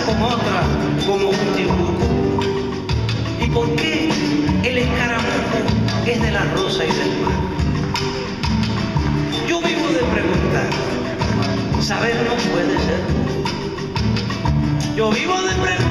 con otra como un dibujo? ¿Y por qué el escaramujo es de la rosa y del mar? Yo vivo de preguntar, saber no puede ser. Yo vivo de preguntar.